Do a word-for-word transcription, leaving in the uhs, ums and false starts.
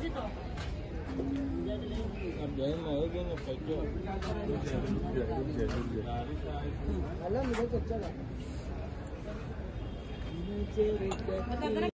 अब जाए मारेंगे ना पैसे अलग मुझे तो चला